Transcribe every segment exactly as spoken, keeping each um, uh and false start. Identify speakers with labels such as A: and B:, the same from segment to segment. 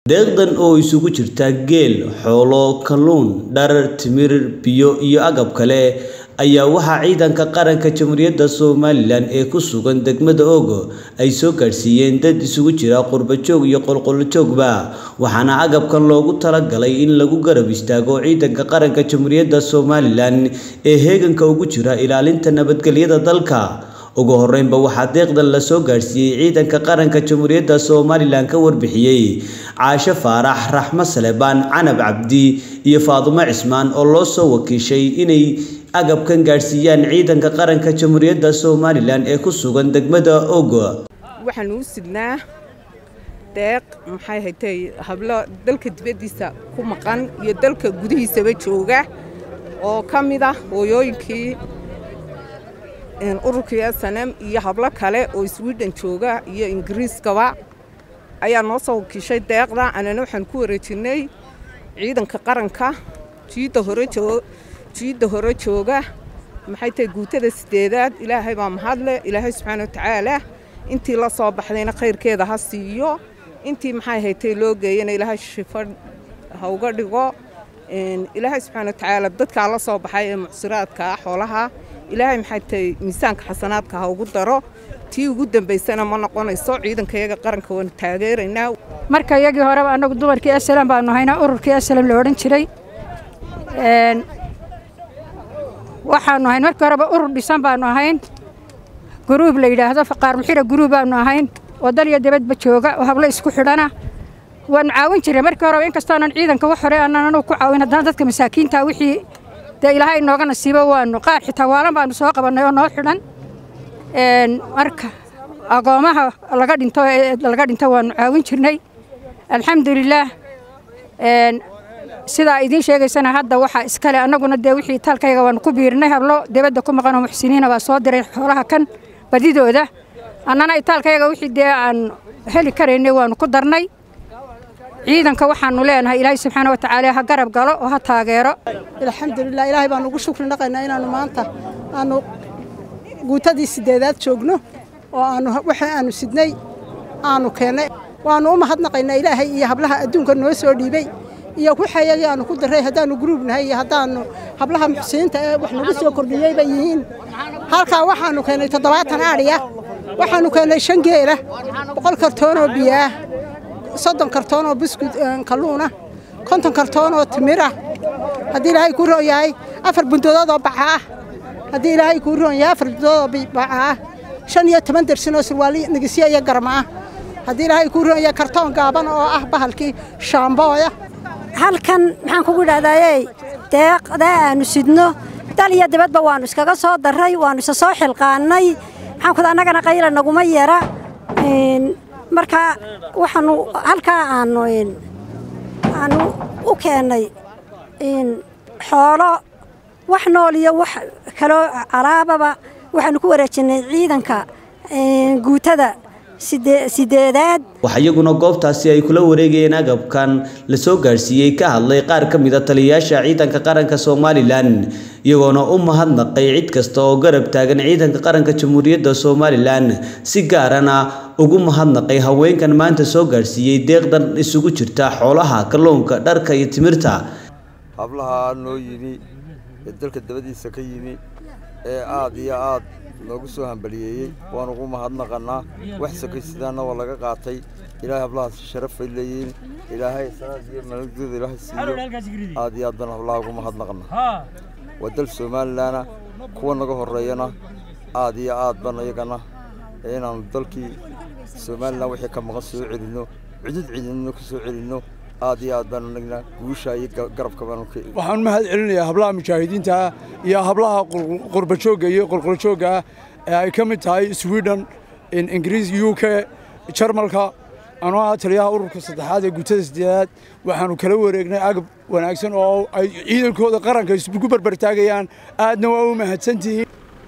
A: deeqdan oo isugu jirta geel, xoolo, kalluun, dhar, timir, biyo iyo agab kale ayaa waxa ciidanka qaranka Jamhuuriyadda Soomaaliland ee ku sugan degmada Ogo ay soo gaarsiiyeen dad isugu jira qurba joog iyo qolqol joogba waxaana agabkan loogu talagalay in lagu garab istaago ciidanka qaranka Jamhuuriyadda Soomaaliland ee heeganka ugu jira ilaalinta nabadgelyada dalka. ugu horeynba waxa deeqdan la soo gaarsiiyay ciidanka qaranka Jamhuuriyadda Soomaaliland ka warbixiyay Caasha Faarax, Raxma Salebaan, Canab Cabdi iyo Faadumo Cismaan oo loo soo wakiishay inay agabkan gaarsiiyaan ciidanka qaranka Jamhuuriyadda Soomaaliland ee ku sugan degmada Ogo.
B: waxaan u sidnaa deeq maxay haytay hablo dalka dibadiisa ku maqan iyo dalka gudihiisaba jooga oo kamid ah hooyooyinkii in ururkii S N M iyo hablo kale oo Sweden jooga iyo Ingiriiskaba ayaa noo soo wakiishay deeqda anana waxaan ku wareejinay ciidanka qaranka jiida hore jooga jiida hore jooga maxay tahay guutada sideedaad Ilaahay baa mahadle Ilaahay subhanahu wa ta'ala intii la soo baxdayna khayrkeeda ha siiyo intii maxay haytay loo geeyay Ilaahay shifo ha uga dhigo in Ilaahay subhanahu wa ta'ala dadka la soo baxay ee mucsiraadka xoolaha Ilaahay maxay tahay miisaanka xasanaadka ha ugu daro tii ugu dambeysana ma noqonayso ciidankayaga qaranka waan taageeraynaa
C: marka iyagii hore anagu dumarkii aslan baanu hayna ururkii aslan la oran jiray een waxaanu hayn markii hore urur dhisan baanu hayn group la yiraahdo faqaar muxira group baanu hayn oo dal iyo dibadba jooga oo hablo isku xidhana waan caawin jiray markii hore in kasta aan ciidanka wax hore aanan ku caawin hadana dadka masaakiinta wixii da Ilaahay nooga nasiibo waanu qaar xitaa waalan baanu soo qabanay oo noo xidhan een marka agoomaha laga dhinto laga dhinto waanu caawin jirnay alxamdulillah een sida idin sheegaysana hadda waxa iskale anaguna de wixii talkayga waan ku biirnay hablo dibadda ku maqan oo muxsiniina baa soo diray xoolaha kan badidooda annana talkayga wixii de aan heli kareynay waanu ku darnay ciidanka waxaanu leenahay Ilaahay subhanahu wa ta'ala ha garab galo oo ha taageero
D: alxamdulillah Ilaahay baan ugu shukri naqaynaa inaanu maanta aanu guutadii sideedaad joogno oo aanu waxa aanu sidnay aanu keenay waanu u mahadnaqaynaa Ilaahay iyo hablaha adduunka noo soo dhiibay iyo ku xayay aanu ku daray hadaanu group nahay hadaanu hablaha muxsiniinta ee wax lagu soo kordhiyay bay yihiin halka waxaanu keenay toddobaatan aariya waxaanu keenay shan geela boqol kartoon oo biyo soddon kartoon oo biscuit kalluuna konton kartoon oo timir ah hadii Ilaahay ku rooyay afar bundood oo baxa ah hadii Ilaahay ku rooyay afar bundood oo baxa ah shan iyo toban darsin oo surwaali nagisiya iyo garma hadii Ilaahay ku rooyay kartoon gaaban oo ah bahalkii shaambooya
E: halkan maxaan kugu dhaadayay deeqda aanu sidno dal iyo dibadba waanu iskaga soo daray waanu isa soo xilqaanay maxaan ku anagana qayla naguma yeera een marka waxaanu halka aanu in aanu u keenay in xoolo wax nool iyo wax kale alaababa waxaanu ku wareejinay ciidanka ee guutada sideedaad
A: waxa iyaguna goobtaasi ay kula wareegayeen agabkan la soo gaarsiiyay ka hadlay qaar ka mid ah taliyayaasha ciidanka qaranka Soomaaliland iyagoona u mahadnaqay cid kasta oo garab taagan ciidanka qaranka Jamhuuriyadda Soomaaliland si gaarana ugu mahadnaqay haweenkan maanta soo gaarsiiyay deeqdan isugu jirta xoolaha kalluunka dharka iyo timirta
F: hablaha noo yimi dalka dabadiisa ka yimi ee aad iyo aad loogu soo hambaliyay waan ugu mahadnaqanaa wax sakaysidaana waa laga qaatay Ilaahay hablaha sharaf ay leeyeen Ilaahay salaad iyo malagooda Ilaahay siiyo aad iyo aad baan hablaha ugu mahadnaqanaa wadal Soomaaliland kuwa naga horeeyana aad iyo aad baan iyagana inaan dalkii Soomaaliland wixii ka maqan soo celino cidid cidina ku soo celino aad iyo aad baan nagnaa guusha iyo garabka baan ku
G: waxaan mahad celinayaa hablaha mujaahidiinta iyo hablaha qurba jooga iyo qolqol jooga ee ay ka mid tahay Sweden in Ingiriis U K Jarmalka anoo taliyaha ururka saddexaad ee guutada sideedaad waxaanu kala wareegnay agab wanaagsan oo ay ciidankooda qaranka isku barbar taagayaan aadna waa u mahadsantihiin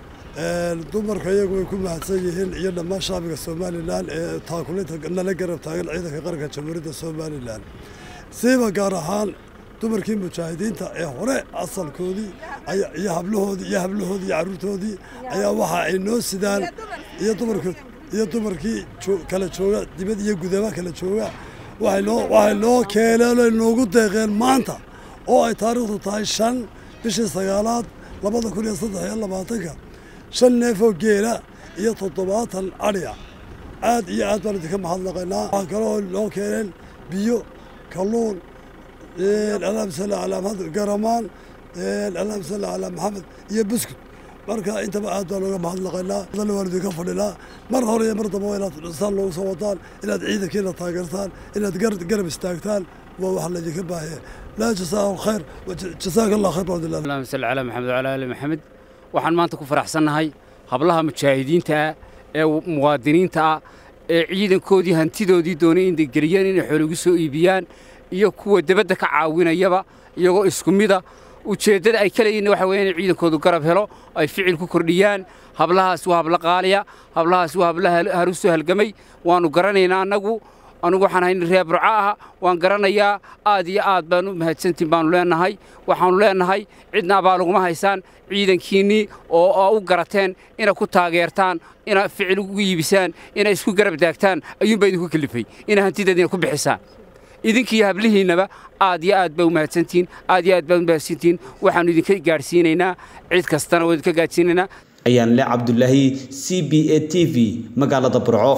H: ee dumarka iyagu way ku mahadsan yihiin iyo dhammaan shacabka Soomaaliland ee taakulinta nala garab taagan ciidanka qaranka Jamhuuriyadda Soomaaliland siiba gaar ahaan dumarkii mujaahidiinta ee hore asalkoodii iyo hablahoodii iyo hablahoodii caruurtoodii ayaa waxa ay noo sidaan iyo dumarka iyo dumarkii kala jooga dibad iyo gudaba kala jooga waxay noo keeneen noogu deeqeen maanta oo ay taariikhdu tahay shan bishii sagaalaad labada kun iyo saddex iyo labaatanka shan neefoo geela iyo toddobaatan adhiya aad iyo aad baan idinka mahadnaqaynaa waxaa kaloo noo keeneen biyo kalluun allahuma salli calaa maxamed garamaan allahuma salli calaa maxamed iyo buskud marka intaba aad baan looga mahadnaqaynaa adana waan idinka fadhinaa mar hore iyo mar damba inaad saan loogu soo wadaan inaad ciidankiina taageertaan inaad garab istaagtaan waa wax laydinka baahiya laa jasaahu khayr jasaaka allah khayr bacd illah
I: allahuma salli calaa maxamed wacala aali maxamed waxaan maanta ku faraxsannahay hablaha mujaahidiinta ah ee muwaadiniinta ah ee ciidankoodii hantidoodii doonay inay geliyeen inay xoolo ugu soo iibiyaan iyo kuwa dibadda ka caawinayaba iyagoo isku mida ujeeddada ay ka leeyihiin waxa weeye in ciidankoodu garab helo ay ficil ku kordhiyaan hablahaas waa habla qaaliya hablahaas waa hablaha haruusu halgamay waanu garanaynaa annagu anugu waxaan ahay reer burco ah waan garanayaa aad iyo aad baan u mahadsantiin baanu leenahay waxaanu leenahay cidna abaa laguma haysaan ciidankiinnii oo u garateen inay ku taageertaan inay ficil ugu iibisaan inay isku garab daagtaan ayuunbaa idinku kalifay inay hantideediina ku bixisaan idinkii hablihiinnaba aad iyo aad baa u mahadsantiin aad iyo aad baa u mahadsantiin waxaanu idinka gaadhsiinaynaa cid kastana waa idinka gaadhsiinaynaa
A: ayaan le cabdulaahi c b a t v magaalada burco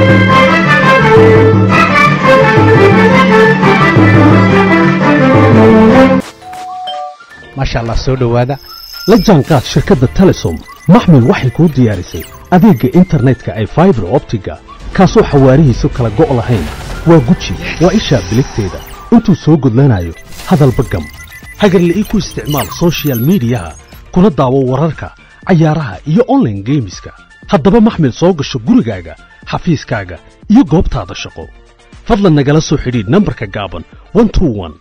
J: maasha allah soo dhowaada la jaanqaad shirkadda telesom maxmil waxay kuu diyaarisay adeegga internetka ay fiber optiga kaasoo xawaarihiisu kala go' lahayn waa guji waa ishaa biligteeda intuu soo gudlanayo hadalba gam hagarle ii ku isticmaal social miidiyaha kuna daawo wararka cayaaraha iyo online geemiska haddaba maxmil soo gasho gurigaaga xafiiskaaga iyo goobtaada shaqo fadlan nagala soo xidhiidh nambarka gaaban one two one